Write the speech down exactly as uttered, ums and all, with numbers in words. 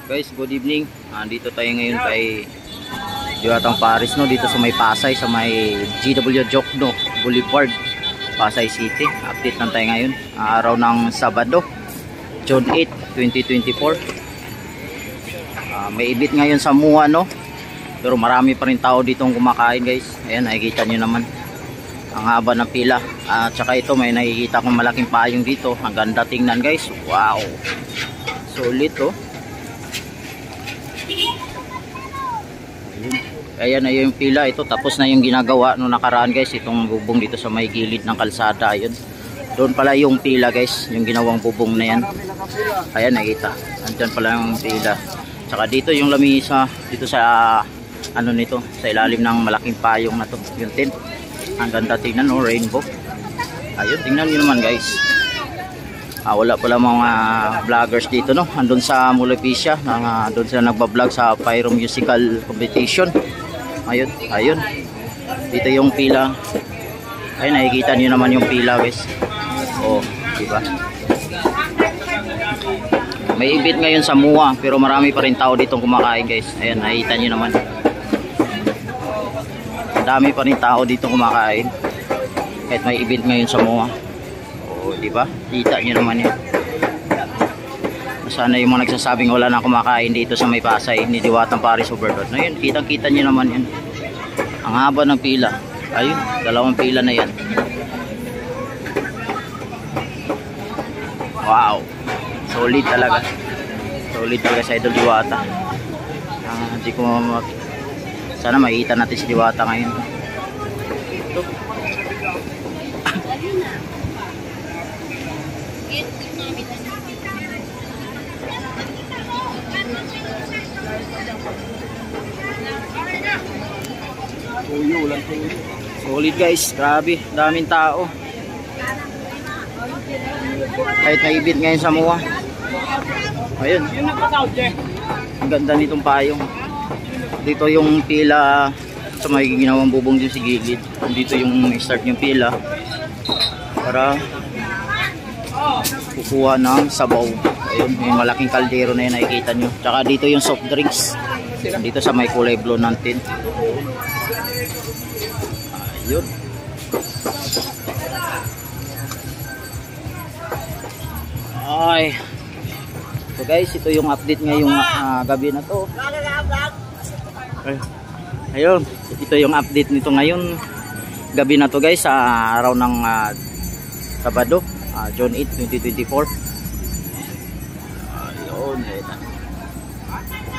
Guys, good evening. Andito tayo ngayon kay Diwatang Paris, no, dito sa may Pasay, sa may G W Jokno Boulevard, Pasay City. Update lang tayo ngayon, araw ng Sabado, June eighth, twenty twenty-four. Uh, may ibit ngayon sa Mua, no, pero marami pa rin tao dito kumakain, guys. Ayan, nakikita nyo naman ang haba ng pila. At uh, saka ito, may nakikita kong malaking payong dito. Ang ganda tingnan, guys. Wow, solid, oh. Ayan na yung pila. Ito tapos na yung ginagawa nung nakaraan, guys. Itong bubong dito sa may gilid ng kalsada. Ayun, doon pala yung pila, guys, yung ginawang bubong na yan. Ayan, nakita, andyan pala yung pila. Tsaka dito yung lamisa dito sa uh, ano nito, sa ilalim ng malaking payong na to, yung tent. Ang ganda tingnan, no, rainbow. Ayun, tingnan nyo naman, guys. Ah, wala pala mga vloggers dito, no. Andun sa Mulipisia, uh, andun sila nagbablog sa Pyro Musical Competition. Ayun, ayun. Dito yung pila. Ayun, nakikita niyo naman yung pila, guys. Oh, di ba? May ibit ngayon sa Mua, pero marami pa rin tao dito kumakain, guys. Ayun, nakikita niyo naman. Dami pa rin tao dito kumakain. Kahit may ibit ngayon sa Mua. Oh, di ba? Kita niyo naman 'yan. Sana yung mga nagsasabing wala na kumakain dito sa may Pasay ni Diwatang Paris Overload. Na yun, kitang-kita niyo naman 'yan. Ang haba ng pila. Ayun, dalawang pila na 'yan. Wow. Solid talaga. Solid talaga sa Idol Diwata. Ah, hindi ko ma sana makita natin si Diwata ngayon. Ito. Solid, guys, grabe, daming tao. Kahit naibit ngayon sa Mua. Ayun, ang ganda nitong payong. Dito yung pila sa may ginawang bubong din sa gilid. Dito yung start yung pila para kukuha ng sabaw. Ayun, yung malaking kaldero na yun, nakikita nyo. Tsaka dito yung soft drinks. Dito sa may kulay blue ng tent. Ayun. Ay. So guys, ito yung update ngayong uh, gabi na to. Ay. Ayun, ito yung update nito ngayon gabi na to, guys, sa uh, araw ng uh, Sabado, uh, June eighth, twenty twenty-four. Ayun, ayun.